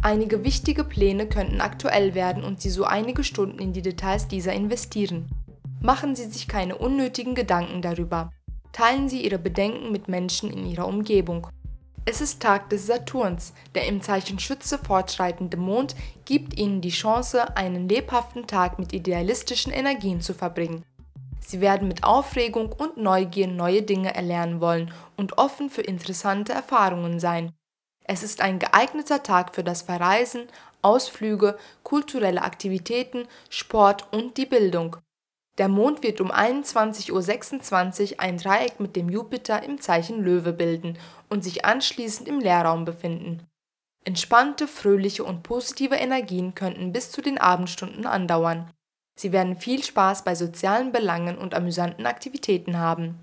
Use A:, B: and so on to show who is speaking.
A: Einige wichtige Pläne könnten aktuell werden und Sie so einige Stunden in die Details dieser investieren. Machen Sie sich keine unnötigen Gedanken darüber. Teilen Sie Ihre Bedenken mit Menschen in Ihrer Umgebung. Es ist Tag des Saturns, der im Zeichen Schütze fortschreitende Mond gibt Ihnen die Chance, einen lebhaften Tag mit idealistischen Energien zu verbringen. Sie werden mit Aufregung und Neugier neue Dinge erlernen wollen und offen für interessante Erfahrungen sein. Es ist ein geeigneter Tag für das Verreisen, Ausflüge, kulturelle Aktivitäten, Sport und die Bildung. Der Mond wird um 21:26 Uhr ein Dreieck mit dem Jupiter im Zeichen Löwe bilden und sich anschließend im Leerraum befinden. Entspannte, fröhliche und positive Energien könnten bis zu den Abendstunden andauern. Sie werden viel Spaß bei sozialen Belangen und amüsanten Aktivitäten haben.